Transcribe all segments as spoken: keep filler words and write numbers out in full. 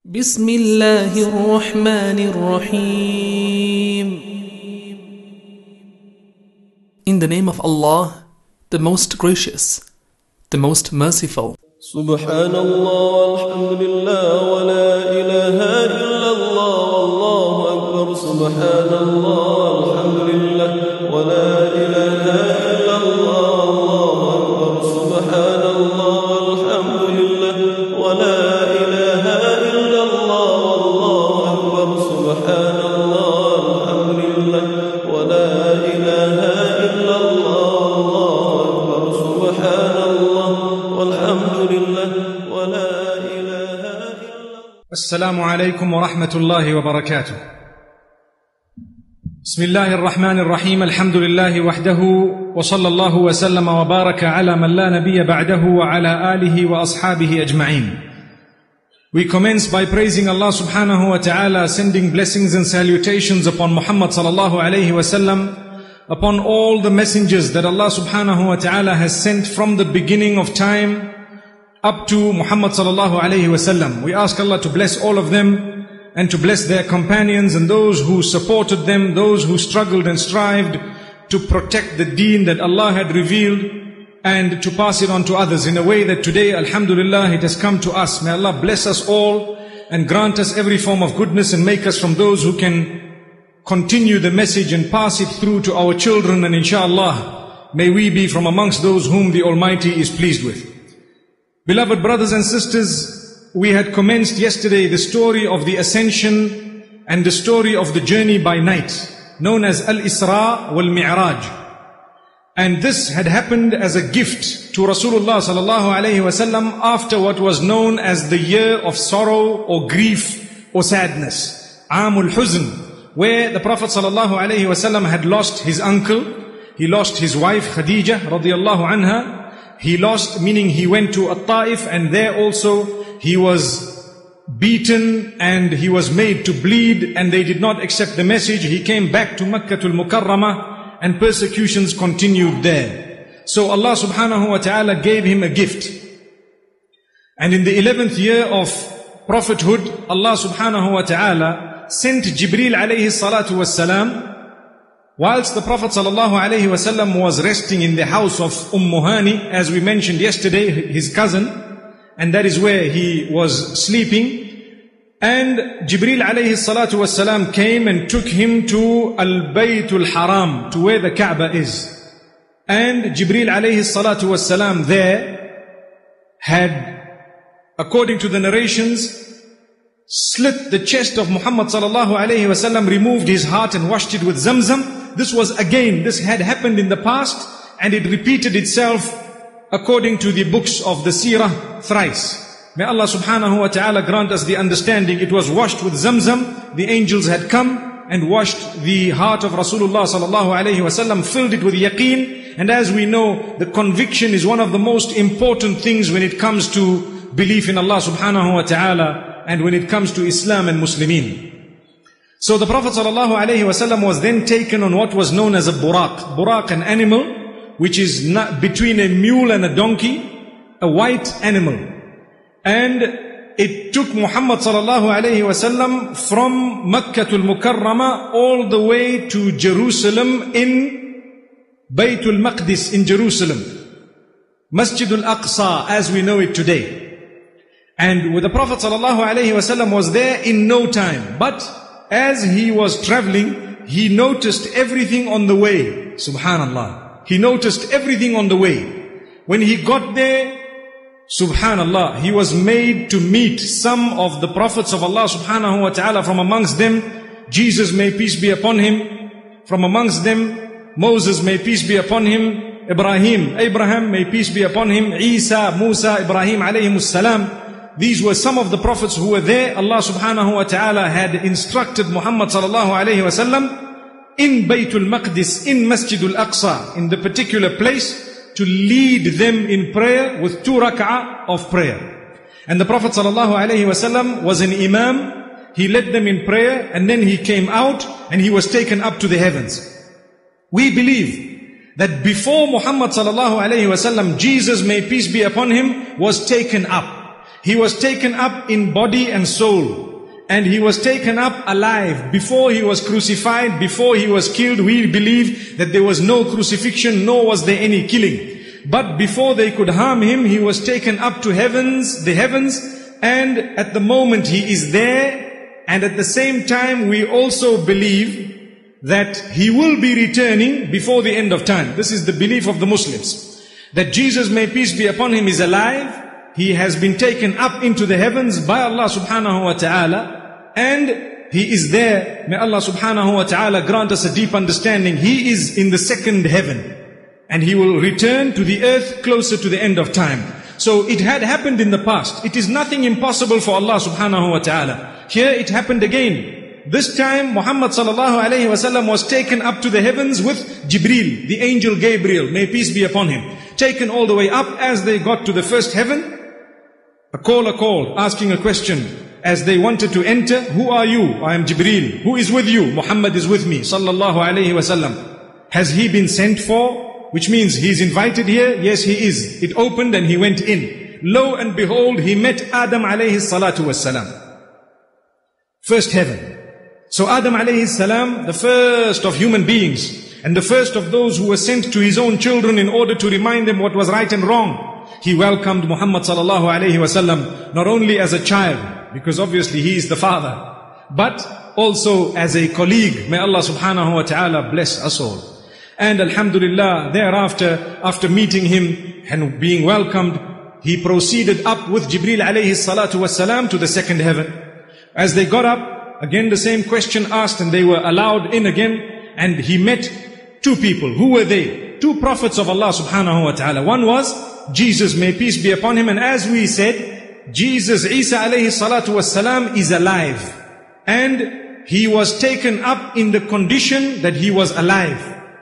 بسم الله الرحمن الرحيم. In the name of Allah, the most gracious, the most merciful. سبحان الله الحمد لله ولا إله إلا الله والله أكبر. سبحان الله الحمد لله ولا إله إلا الله والله أكبر. سبحان الله الحمد لله ولا إله إلا الله والله أكبر. سبحان الله الحمد لله ولا إله إلا الله والله أكبر. سبحان الله والحمد لله ولا إله إلا الله. السلام عليكم ورحمة الله وبركاته. بسم الله الرحمن الرحيم. الحمد لله وحده وصلى الله وسلم وبارك على من لا نبي بعده وعلى آله وأصحابه أجمعين. We commence by praising Allah subhanahu wa ta'ala, sending blessings and salutations upon Muhammad sallallahu alayhi wa sallam, upon all the messengers that Allah subhanahu wa ta'ala has sent from the beginning of time up to Muhammad sallallahu alayhi wa sallam. We ask Allah to bless all of them and to bless their companions and those who supported them, those who struggled and strived to protect the deen that Allah had revealed and to pass it on to others in a way that today, alhamdulillah, it has come to us. May Allah bless us all and grant us every form of goodness and make us from those who can continue the message and pass it through to our children, and inshallah, may we be from amongst those whom the Almighty is pleased with. Beloved brothers and sisters, we had commenced yesterday the story of the ascension and the story of the journey by night, known as Al-Isra wal-Mi'raj. And this had happened as a gift to Rasulullah sallallahu alayhi wasallam after what was known as the year of sorrow or grief or sadness, Amul Huzn, where the Prophet sallallahu alayhi wasallam had lost his uncle, he lost his wife Khadija radiyallahu anha, he lost, meaning he went to At-Taif, and there also he was beaten and he was made to bleed, and they did not accept the message. He came back to Makkatul Mukarramah and persecutions continued there. So Allah subhanahu wa ta'ala gave him a gift. And in the eleventh year of prophethood, Allah subhanahu wa ta'ala sent Jibreel alayhi salatu was salam, whilst the Prophet sallallahu alayhi wasallam was resting in the house of Ummu Hani, as we mentioned yesterday, his cousin, and that is where he was sleeping. And Jibreel alayhi salatu was salam came and took him to Al-Baytul Haram, to where the Kaaba is. And Jibreel alayhi salatu was salam there had, according to the narrations, slit the chest of Muhammad sallallahu alayhi wasallam, removed his heart and washed it with Zamzam. This was again, this had happened in the past, and it repeated itself according to the books of the Seerah thrice. May Allah subhanahu wa ta'ala grant us the understanding. It was washed with Zamzam. The angels had come and washed the heart of Rasulullah sallallahu alayhi wasallam, filled it with yaqeen. And as we know, the conviction is one of the most important things when it comes to belief in Allah subhanahu wa ta'ala and when it comes to Islam and Muslimin. So the Prophet sallallahu alayhi wasallam was then taken on what was known as a buraq. Buraq, an animal which is not between a mule and a donkey, a white animal. And it took Muhammad sallallahu alayhi wasallam from Makkatul Mukarramah all the way to Jerusalem, in Baytul Maqdis in Jerusalem, Masjidul Aqsa as we know it today. And with the Prophet sallallahu alayhi wasallam was there in no time. But as he was traveling, he noticed everything on the way. Subhanallah. He noticed everything on the way. When he got there, subhanallah, he was made to meet some of the prophets of Allah subhanahu wa ta'ala. From amongst them, Jesus, may peace be upon him. From amongst them, Moses, may peace be upon him. Ibrahim, Abraham, may peace be upon him. Isa, Musa, Ibrahim alayhimus salam. These were some of the prophets who were there. Allah subhanahu wa ta'ala had instructed Muhammad sallallahu alayhi wa sallam in Baytul Maqdis, in Masjidul Aqsa, in the particular place, to lead them in prayer with two rak'ah of prayer. And the Prophet sallallahu alayhi wasallam was an imam. He led them in prayer, and then he came out and he was taken up to the heavens. We believe that before Muhammad sallallahu alayhi wasallam, Jesus, may peace be upon him, was taken up. He was taken up in body and soul. And he was taken up alive. Before he was crucified, before he was killed, we believe that there was no crucifixion, nor was there any killing. But before they could harm him, he was taken up to heavens, the heavens, and at the moment he is there. And at the same time, we also believe that he will be returning before the end of time. This is the belief of the Muslims. That Jesus, may peace be upon him, is alive. He has been taken up into the heavens by Allah subhanahu wa ta'ala. And he is there. May Allah subhanahu wa ta'ala grant us a deep understanding. He is in the second heaven. And he will return to the earth closer to the end of time. So it had happened in the past. It is nothing impossible for Allah subhanahu wa ta'ala. Here it happened again. This time Muhammad sallallahu alayhi wa sallam was taken up to the heavens with Jibreel, the angel Gabriel, may peace be upon him. Taken all the way up. As they got to the first heaven, a caller called, asking a question. As they wanted to enter, who are you? I am Jibreel. Who is with you? Muhammad is with me, sallallahu alayhi wa sallam. Has he been sent for? Which means he is invited here. Yes, he is. It opened and he went in. Lo and behold, he met Adam alayhi salatu wassalam. First heaven. So Adam alayhi salam, the first of human beings, and the first of those who were sent to his own children in order to remind them what was right and wrong. He welcomed Muhammad sallallahu alayhi wa sallam, not only as a child, because obviously he is the father, but also as a colleague. May Allah subhanahu wa ta'ala bless us all. And alhamdulillah, thereafter, after meeting him and being welcomed, he proceeded up with Jibreel alayhi salatu wassalam to the second heaven. As they got up, again the same question asked, and they were allowed in again, and he met two people. Who were they? Two prophets of Allah subhanahu wa ta'ala. One was Jesus, may peace be upon him, and as we said, Jesus, Isa alayhi salatu wassalam, is alive. And he was taken up in the condition that he was alive.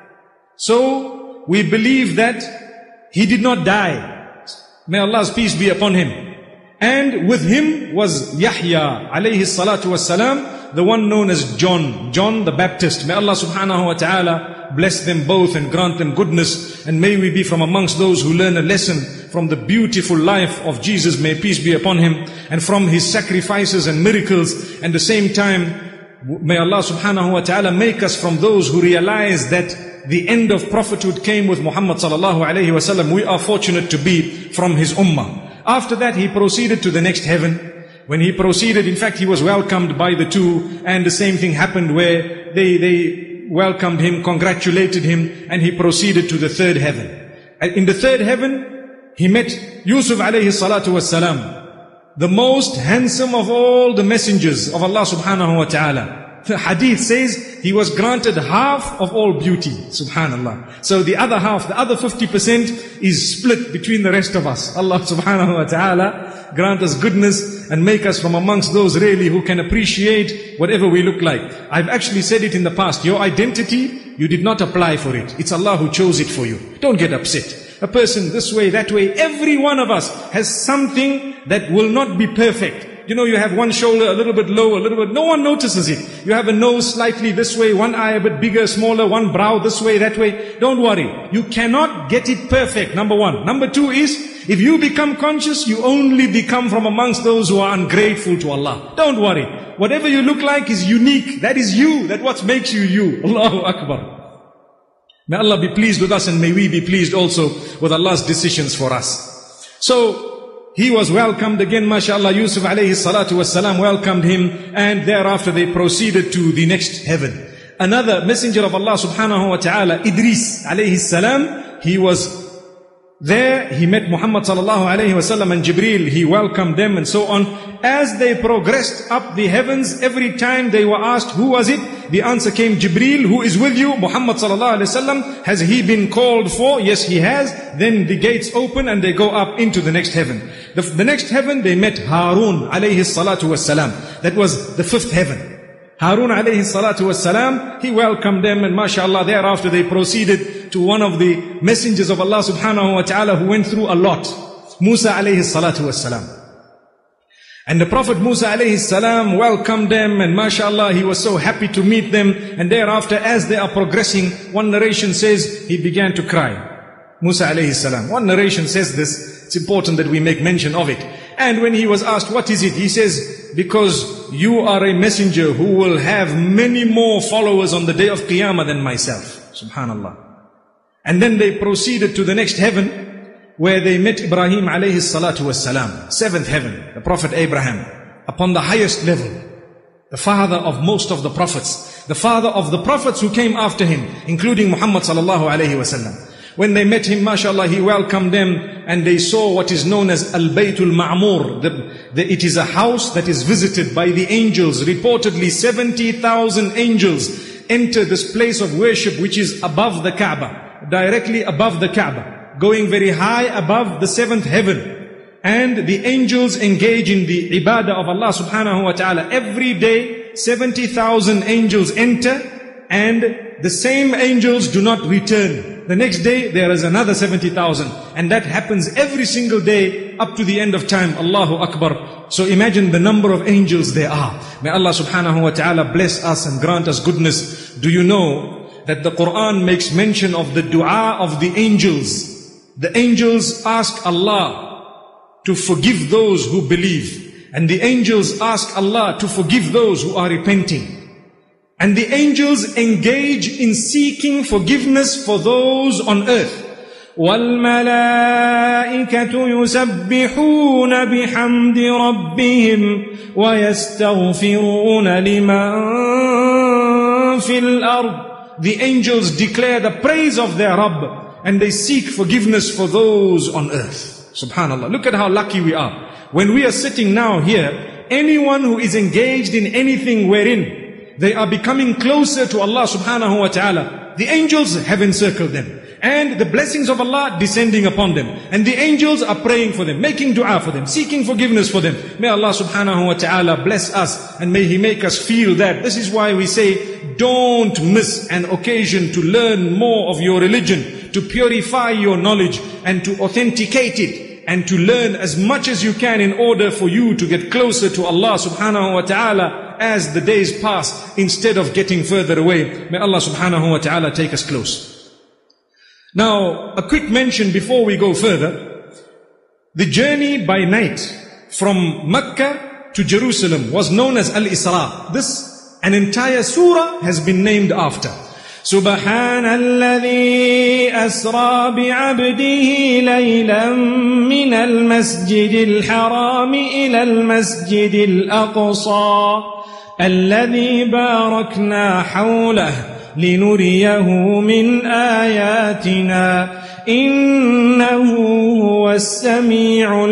So, we believe that he did not die. May Allah's peace be upon him. And with him was Yahya alayhi salatu wassalam, the one known as John, John the Baptist. May Allah subhanahu wa ta'ala bless them both and grant them goodness. And may we be from amongst those who learn a lesson from the beautiful life of Jesus, may peace be upon him, and from his sacrifices and miracles. And at the same time, may Allah subhanahu wa ta'ala make us from those who realize that the end of prophethood came with Muhammad sallallahu alayhi wa sallam. We are fortunate to be from his ummah. After that, he proceeded to the next heaven. When he proceeded, in fact, he was welcomed by the two, and the same thing happened where they, they welcomed him, congratulated him, and he proceeded to the third heaven. In the third heaven, he met Yusuf alayhi salatu wassalam, the most handsome of all the messengers of Allah subhanahu wa ta'ala. The hadith says he was granted half of all beauty, subhanallah. So the other half, the other fifty percent is split between the rest of us. Allah subhanahu wa ta'ala grant us goodness and make us from amongst those really who can appreciate whatever we look like. I've actually said it in the past, your identity, you did not apply for it. It's Allah who chose it for you. Don't get upset. A person this way, that way, every one of us has something that will not be perfect. You know, you have one shoulder a little bit low, a little bit, no one notices it. You have a nose slightly this way, one eye a bit bigger, smaller, one brow this way, that way. Don't worry. You cannot get it perfect, number one. Number two is, if you become conscious, you only become from amongst those who are ungrateful to Allah. Don't worry. Whatever you look like is unique. That is you. That's what makes you you. Allahu Akbar. May Allah be pleased with us, and may we be pleased also with Allah's decisions for us. So, he was welcomed again, mashallah. Yusuf alayhi salatu wassalam welcomed him, and thereafter they proceeded to the next heaven. Another messenger of Allah subhanahu wa ta'ala, Idris alayhi salam, he was there. He met Muhammad sallallahu alayhi wa sallam and Jibreel. He welcomed them and so on. As they progressed up the heavens, every time they were asked, who was it? The answer came, Jibreel. Who is with you? Muhammad sallallahu alayhi wa sallam. Has he been called for? Yes, he has. Then the gates open and they go up into the next heaven. The, the next heaven, they met Harun alayhi salatu wassalam. That was the fifth heaven. Harun alayhi salatu wassalam, he welcomed them, and mashallah, thereafter they proceeded to one of the messengers of Allah subhanahu wa ta'ala who went through a lot. Musa alayhi salatu wassalam. And the Prophet Musa alayhi salam welcomed them, and mashallah, he was so happy to meet them. And thereafter, as they are progressing, one narration says he began to cry. Musa alayhi salam. One narration says this. It's important that we make mention of it. And when he was asked, what is it? He says, because you are a messenger who will have many more followers on the day of Qiyamah than myself. Subhanallah. And then they proceeded to the next heaven, where they met Ibrahim alayhi salatu wassalam. Seventh heaven, the Prophet Abraham, upon the highest level. The father of most of the prophets. The father of the prophets who came after him, including Muhammad sallallahu alayhi wasallam. When they met him, mashallah, he welcomed them, and they saw what is known as Al-Baytul Ma'mur. The, the, it is a house that is visited by the angels. Reportedly seventy thousand angels enter this place of worship, which is above the Kaaba, directly above the Kaaba, going very high above the seventh heaven. And the angels engage in the ibadah of Allah subhanahu wa ta'ala. Every day, seventy thousand angels enter, and the same angels do not return. The next day, there is another seventy thousand. And that happens every single day up to the end of time. Allahu Akbar. So imagine the number of angels there are. May Allah subhanahu wa ta'ala bless us and grant us goodness. Do you know that the Quran makes mention of the dua of the angels? The angels ask Allah to forgive those who believe. And the angels ask Allah to forgive those who are repenting. And the angels engage in seeking forgiveness for those on earth. وَالْمَلَائِكَةُ يُسَبِّحُونَ بِحَمْدِ رَبِّهِمْ وَيَسْتَغْفِرُونَ لِمَنْ فِي الْأَرْضِ. The angels declare the praise of their Rabb, and they seek forgiveness for those on earth. Subhanallah. Look at how lucky we are. When we are sitting now here, anyone who is engaged in anything wherein they are becoming closer to Allah subhanahu wa ta'ala, the angels have encircled them. And the blessings of Allah descending upon them. And the angels are praying for them, making dua for them, seeking forgiveness for them. May Allah subhanahu wa ta'ala bless us, and may He make us feel that. This is why we say, don't miss an occasion to learn more of your religion, to purify your knowledge, and to authenticate it, and to learn as much as you can in order for you to get closer to Allah subhanahu wa ta'ala as the days pass, instead of getting further away. May Allah subhanahu wa ta'ala take us close. Now, a quick mention before we go further. The journey by night from Mecca to Jerusalem was known as Al-Isra. This, an entire surah has been named after. سبحان الذي أسرى بعبده ليلا من المسجد الحرام إلى المسجد الأقصى الذي باركنا حوله لنريه من آياتنا إنه هو السميع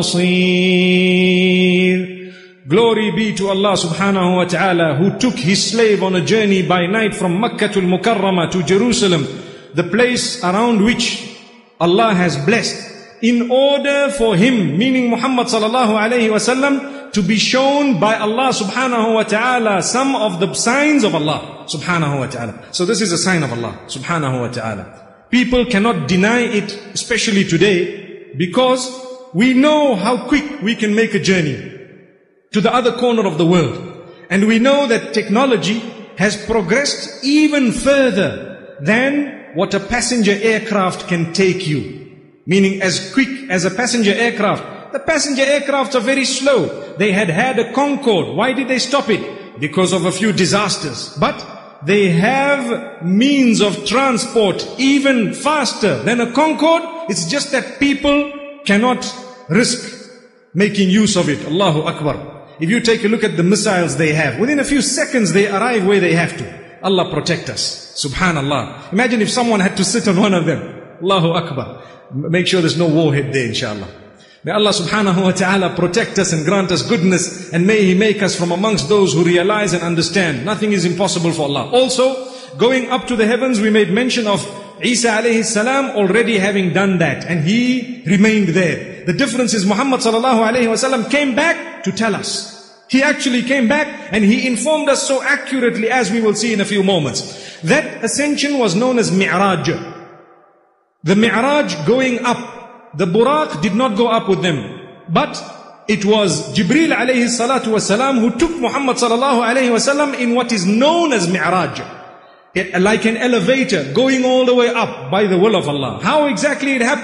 البصير. Glory be to Allah subhanahu wa ta'ala, who took His slave on a journey by night from Makkah to Al-Mukarramah to Jerusalem, the place around which Allah has blessed, in order for him, meaning Muhammad sallallahu alayhi wa sallam, to be shown by Allah subhanahu wa ta'ala some of the signs of Allah subhanahu wa ta'ala. So this is a sign of Allah subhanahu wa ta'ala. People cannot deny it, especially today, because we know how quick we can make a journey to the other corner of the world. And we know that technology has progressed even further than what a passenger aircraft can take you. Meaning as quick as a passenger aircraft. The passenger aircrafts are very slow. They had had a Concorde. Why did they stop it? Because of a few disasters. But they have means of transport even faster than a Concorde. It's just that people cannot risk making use of it. Allahu Akbar. If you take a look at the missiles they have, within a few seconds they arrive where they have to. Allah protect us. Subhanallah. Imagine if someone had to sit on one of them. Allahu Akbar. Make sure there's no warhead there, inshallah. May Allah subhanahu wa ta'ala protect us and grant us goodness, and may He make us from amongst those who realize and understand nothing is impossible for Allah. Also, going up to the heavens, we made mention of Isa alayhi salam already having done that, and he remained there. The difference is Muhammad sallallahu alayhi wa sallam came back to tell us. He actually came back and he informed us so accurately, as we will see in a few moments. That ascension was known as Mi'raj. The Mi'raj going up, the Buraq did not go up with them, but it was Jibreel alayhi salatu wasalam who took Muhammad sallallahu alayhi wasallam in what is known as Mi'raj. It, like an elevator going all the way up by the will of Allah. How exactly it happened,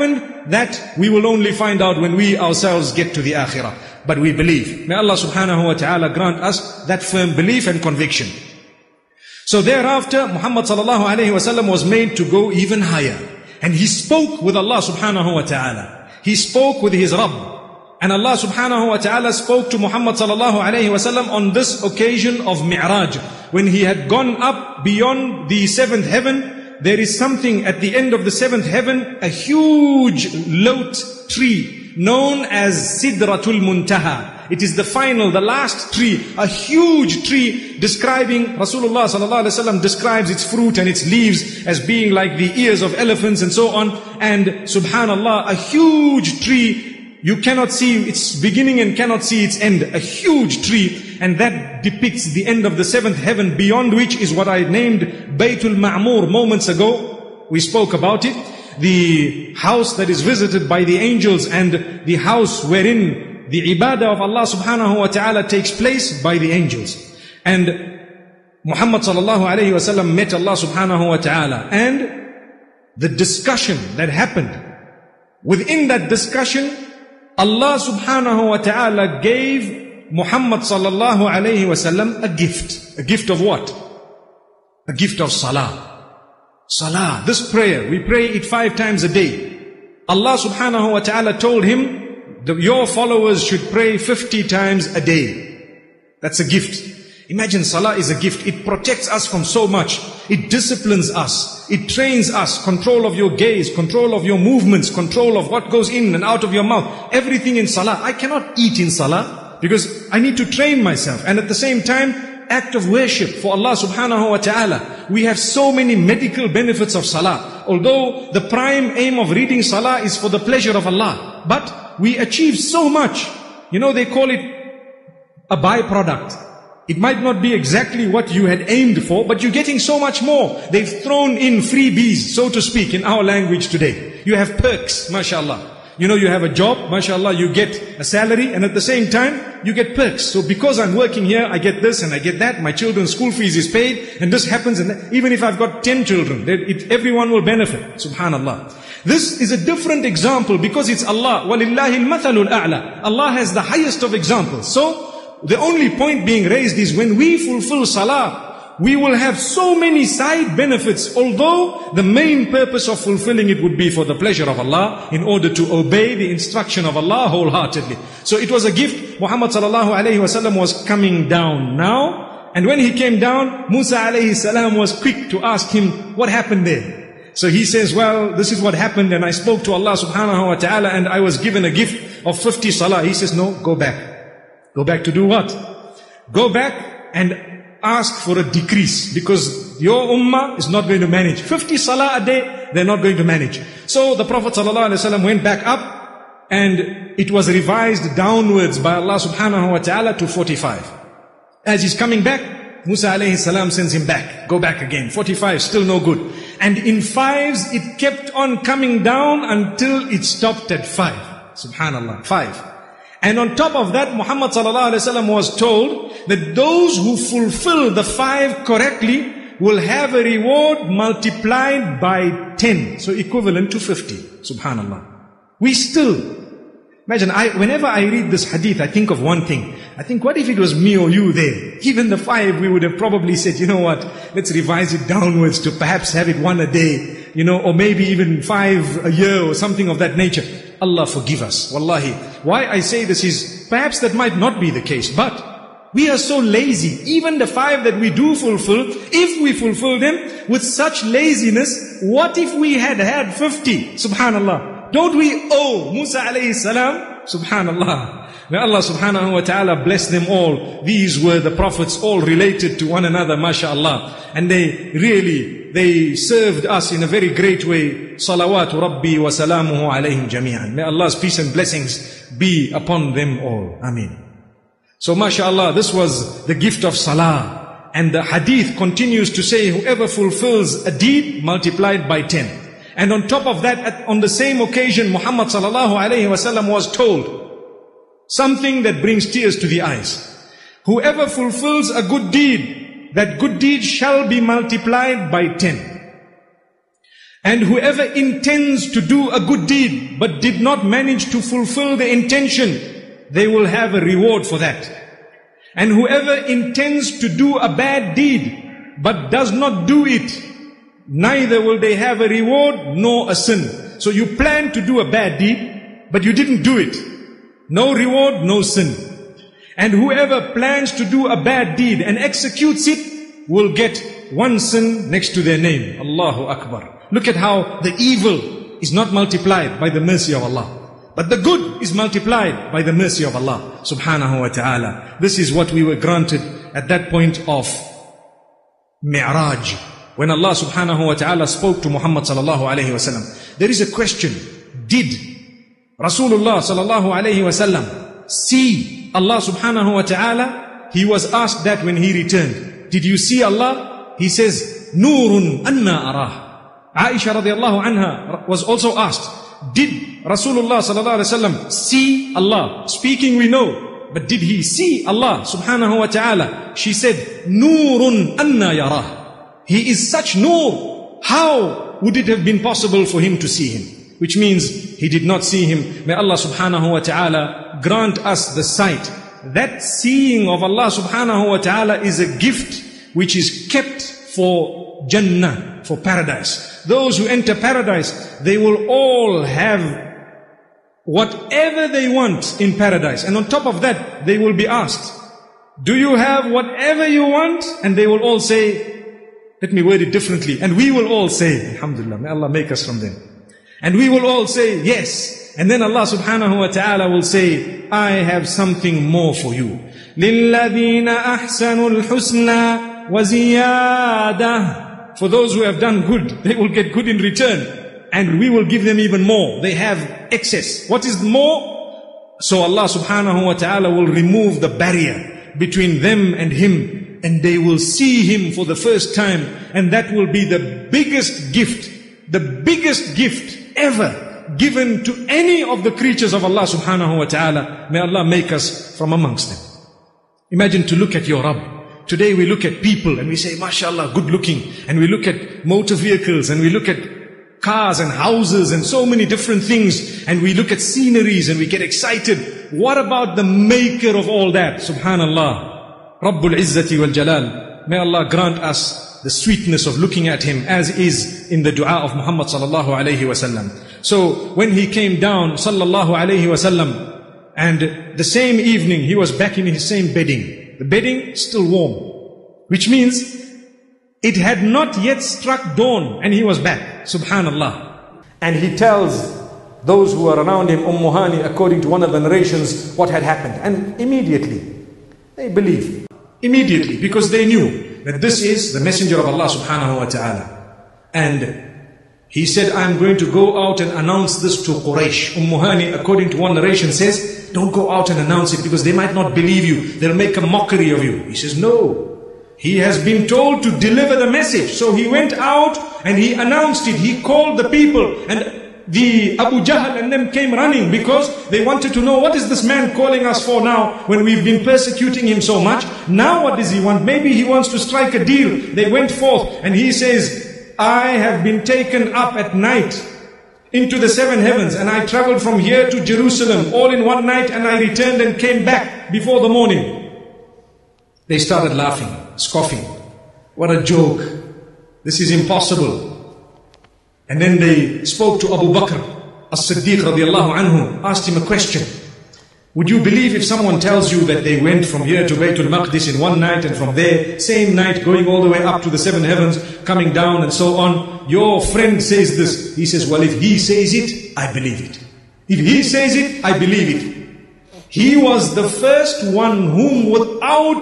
that we will only find out when we ourselves get to the akhirah. But we believe. May Allah subhanahu wa ta'ala grant us that firm belief and conviction. So thereafter, Muhammad sallallahu alayhi wa sallam was made to go even higher. And he spoke with Allah subhanahu wa ta'ala. He spoke with his Rabb. And Allah subhanahu wa ta'ala spoke to Muhammad sallallahu alayhi wa sallam on this occasion of Mi'raj. When he had gone up beyond the seventh heaven, there is something at the end of the seventh heaven, a huge lot tree known as Sidratul Muntaha. It is the final, the last tree, a huge tree describing, Rasulullah sallallahu alaihi wasallam describes its fruit and its leaves as being like the ears of elephants and so on. And subhanallah, a huge tree, you cannot see its beginning and cannot see its end. A huge tree, and that depicts the end of the seventh heaven, beyond which is what I named Baytul Ma'mur moments ago. We spoke about it. The house that is visited by the angels and the house wherein the ibadah of Allah subhanahu wa ta'ala takes place by the angels. And Muhammad sallallahu alayhi wa sallam met Allah subhanahu wa ta'ala. And the discussion that happened, within that discussion, Allah subhanahu wa ta'ala gave Muhammad sallallahu alayhi wa sallam a gift. A gift of what? A gift of salah. Salah, this prayer, we pray it five times a day. Allah subhanahu wa ta'ala told him, that your followers should pray fifty times a day. That's a gift. Imagine, salah is a gift. It protects us from so much. It disciplines us. It trains us. Control of your gaze, control of your movements, control of what goes in and out of your mouth. Everything in salah. I cannot eat in salah because I need to train myself. And at the same time, act of worship for Allah subhanahu wa ta'ala. We have so many medical benefits of salah. Although the prime aim of reading salah is for the pleasure of Allah. But we achieve so much. You know, they call it a byproduct. It might not be exactly what you had aimed for, but you're getting so much more. They've thrown in freebies, so to speak, in our language today. You have perks, mashallah. You know, you have a job, mashallah, you get a salary, and at the same time, you get perks. So because I'm working here, I get this and I get that, my children's school fees is paid, and this happens, and that. Even if I've got ten children, it, everyone will benefit, subhanallah. This is a different example because it's Allah. وَلِلَّهِ الْمَثَلُ الْأَعْلَى. Allah has the highest of examples. So, the only point being raised is when we fulfill salah, we will have so many side benefits, although the main purpose of fulfilling it would be for the pleasure of Allah, in order to obey the instruction of Allah wholeheartedly. So it was a gift. Muhammad sallallahu alayhi wa sallam was coming down now, and when he came down, Musa alayhi salam was quick to ask him, what happened there? So he says, well, this is what happened, and I spoke to Allah subhanahu wa ta'ala, and I was given a gift of fifty salah. He says, no, go back. Go back to do what? Go back and ask for a decrease, because your ummah is not going to manage. fifty salah a day, they're not going to manage. So the Prophet ﷺ went back up, and it was revised downwards by Allah subhanahu wa ta'ala to forty-five. As he's coming back, Musa alayhi salam sends him back. Go back again. forty-five, still no good. And in fives, it kept on coming down until it stopped at five. Subhanallah, five. And on top of that, Muhammad sallallahu alaihi wasallam was told that those who fulfill the five correctly will have a reward multiplied by ten. So equivalent to fifty. Subhanallah. We still, imagine, I, whenever I read this hadith, I think of one thing. I think, what if it was me or you there? Even the five, we would have probably said, you know what, let's revise it downwards to perhaps have it one a day, you know, or maybe even five a year or something of that nature. Allah forgive us. Wallahi. Why I say this is, perhaps that might not be the case, but we are so lazy. Even the five that we do fulfill, if we fulfill them with such laziness, what if we had had fifty? Subhanallah. Don't we owe Musa alayhi salam? Subhanallah. May Allah subhanahu wa ta'ala bless them all. These were the prophets, all related to one another, mashaAllah. And they really, they served us in a very great way. Salawatu Rabbi wa salamuhu alayhim jami'an. May Allah's peace and blessings be upon them all. Ameen. So mashaAllah, this was the gift of salah. And the hadith continues to say, whoever fulfills a deed multiplied by ten. And on top of that, at, on the same occasion, Muhammad sallallahu alayhi wa sallam was told something that brings tears to the eyes. Whoever fulfills a good deed, that good deed shall be multiplied by ten. And whoever intends to do a good deed but did not manage to fulfill the intention, they will have a reward for that. And whoever intends to do a bad deed but does not do it, neither will they have a reward nor a sin. So you plan to do a bad deed, but you didn't do it. No reward, no sin. And whoever plans to do a bad deed and executes it will get one sin next to their name. Allahu Akbar. Look at how the evil is not multiplied by the mercy of Allah, but the good is multiplied by the mercy of Allah subhanahu wa ta'ala. This is what we were granted at that point of Mi'raj, when Allah subhanahu wa ta'ala spoke to Muhammad sallallahu alayhi wa sallam. There is a question: did Rasulullah sallallahu alayhi wa sallam see Allah subhanahu wa ta'ala? He was asked that when he returned. Did you see Allah? He says, Nurun anna arah. Aisha radiallahu anha was also asked, did Rasulullah sallallahu alayhi wa sallam see Allah? Speaking we know, but did he see Allah subhanahu wa ta'ala? She said, Nurun anna yarah. He is such nur. How would it have been possible for him to see him? Which means he did not see him. May Allah subhanahu wa ta'ala grant us the sight. That seeing of Allah subhanahu wa ta'ala is a gift which is kept for Jannah, for paradise. Those who enter paradise, they will all have whatever they want in paradise. And on top of that, they will be asked, do you have whatever you want? And they will all say, let me word it differently. And we will all say, Alhamdulillah, may Allah make us from them. And we will all say, yes. And then Allah subhanahu wa ta'ala will say, I have something more for you. لِلَّذِينَ أَحْسَنُوا الْحُسْنَى وَزِيَادَةً. For those who have done good, they will get good in return. And we will give them even more. They have excess. What is more? So Allah subhanahu wa ta'ala will remove the barrier between them and Him. And they will see Him for the first time. And that will be the biggest gift. The biggest gift ever given to any of the creatures of Allah subhanahu wa ta'ala. May Allah make us from amongst them. Imagine to look at your Rabb. Today we look at people and we say, mashallah, good looking. And we look at motor vehicles and we look at cars and houses and so many different things. And we look at sceneries and we get excited. What about the maker of all that? Subhanallah. Rabbul Izzati wal Jalal. May Allah grant us the sweetness of looking at Him, as is in the dua of Muhammad sallallahu alayhi wa sallam. So when he came down sallallahu alayhi wa sallam, and the same evening he was back in his same bedding. The bedding still warm, which means it had not yet struck dawn and he was back. Subhanallah. And he tells those who are around him, Umm Hani, according to one of the narrations, what had happened. And immediately they believed. Immediately, because they knew that this is the messenger of Allah subhanahu wa ta'ala. And he said, I'm going to go out and announce this to Quraysh. Umm Hani, according to one narration, says, don't go out and announce it because they might not believe you. They'll make a mockery of you. He says, no. He has been told to deliver the message. So he went out and he announced it. He called the people, and the Abu Jahl and them came running because they wanted to know, what is this man calling us for now when we've been persecuting him so much? Now what does he want? Maybe he wants to strike a deal. They went forth and he says, I have been taken up at night into the seven heavens, and I traveled from here to Jerusalem all in one night, and I returned and came back before the morning. They started laughing, scoffing. What a joke. This is impossible. And then they spoke to Abu Bakr as-Siddiq radiallahu anhu, asked him a question. Would you believe if someone tells you that they went from here to Baytul Maqdis in one night, and from there, same night, going all the way up to the seven heavens, coming down and so on? Your friend says this. He says, well, if he says it, I believe it. If he says it, I believe it. He was the first one whom, without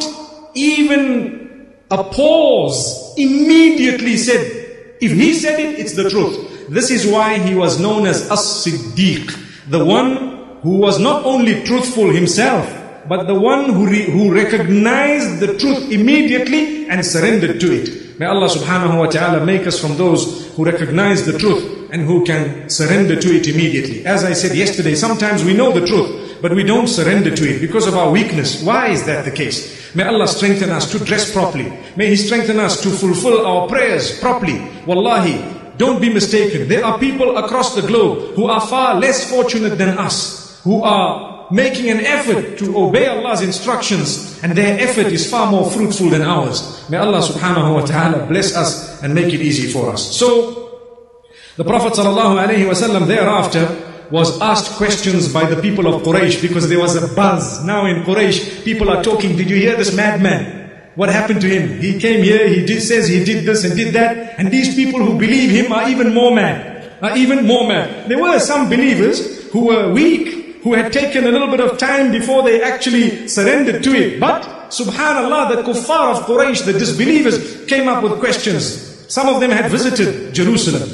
even a pause, immediately said, if he said it, it's the truth. This is why he was known as As-Siddiq, the one who was not only truthful himself, but the one who, re who recognized the truth immediately and surrendered to it. May Allah subhanahu wa ta'ala make us from those who recognize the truth and who can surrender to it immediately. As I said yesterday, sometimes we know the truth, but we don't surrender to it because of our weakness. Why is that the case? May Allah strengthen us to dress properly. May He strengthen us to fulfill our prayers properly. Wallahi, don't be mistaken. There are people across the globe who are far less fortunate than us, who are making an effort to obey Allah's instructions, and their effort is far more fruitful than ours. May Allah subhanahu wa ta'ala bless us and make it easy for us. So, the Prophet sallallahu alayhi wa sallam thereafter was asked questions by the people of Quraysh, because there was a buzz. Now in Quraysh, people are talking, did you hear this madman? What happened to him? He came here, he did, says he did this and did that, and these people who believe him are even more mad, are even more mad. There were some believers who were weak, who had taken a little bit of time before they actually surrendered to it. But, subhanallah, the kuffar of Quraysh, the disbelievers, came up with questions. Some of them had visited Jerusalem.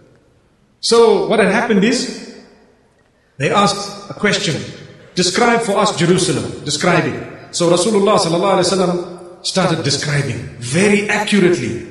So what had happened is, they asked a question, describe for us Jerusalem, describe it. So Rasulullah sallallahu alaihi wasallam started describing very accurately,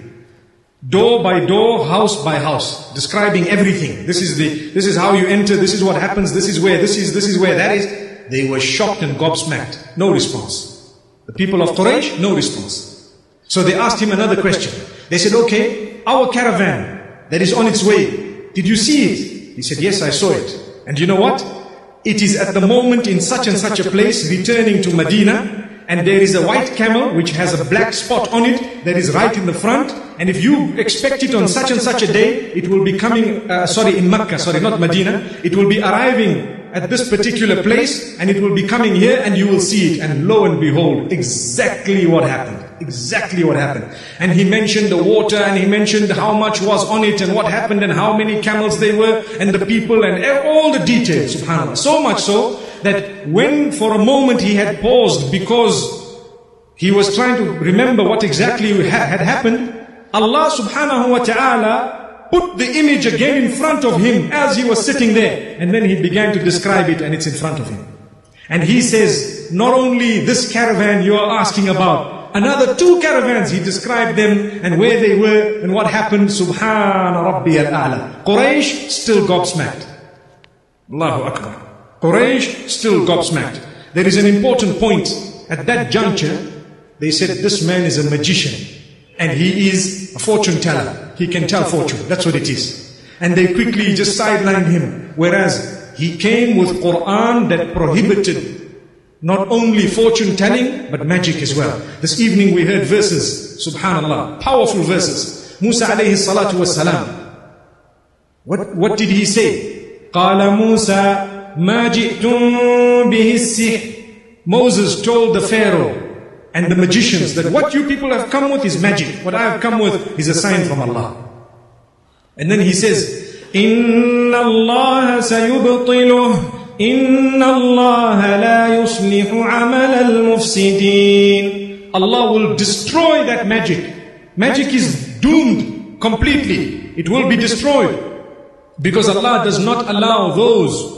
door by door, house by house, describing everything. This is the, this is how you enter, this is what happens, this is where, this is, this is where, that is. They were shocked and gobsmacked. No response. The people of Quraysh, no response. So they asked him another question. They said, okay, our caravan that is on its way, did you see it? He said, yes, I saw it. And you know what? It is at the moment in such and such a place, returning to Medina, and there is a white camel which has a black spot on it that is right in the front. And if you expect it on such and such a day, it will be coming, uh, sorry, in Mecca, sorry, not Medina, it will be arriving at this particular place, and it will be coming here, and you will see it. And lo and behold, exactly what happened. Exactly what happened. And he mentioned the water, and he mentioned how much was on it, and what happened, and how many camels they were, and the people, and all the details, subhanAllah. So much so, that when for a moment he had paused, because he was trying to remember what exactly had happened, Allah subhanahu wa ta'ala put the image again in front of him as he was sitting there. And then he began to describe it, and it's in front of him. And he says, not only this caravan you are asking about, another two caravans, he described them and where they were and what happened. Subhana Rabbi al-A'la. Quraysh still gobsmacked. Allahu Akbar. Quraysh still gobsmacked. There is an important point. At that juncture, they said this man is a magician and he is a fortune teller. He can tell fortune. That's what it is. And they quickly just sidelined him. Whereas he came with Quran that prohibited not only fortune telling, but magic as well. This evening we heard verses, subhanallah, powerful verses. Musa alayhi salatu wassalam. What, what did he say? قَالَ مُوسَى مَا جِئْتُم بِهِ السِّحْرِ. Moses told the Pharaoh and the magicians that what you people have come with is magic. What I have come with is a sign from Allah. And then he says, إِنَّ اللَّهَ سَيُبْطِلُهُ إِنَّ اللَّهَ لَا يُصْلِحُ عَمَلَ الْمُفْسِدِينَ. Allah will destroy that magic. Magic is doomed completely. It will be destroyed. Because Allah does not allow those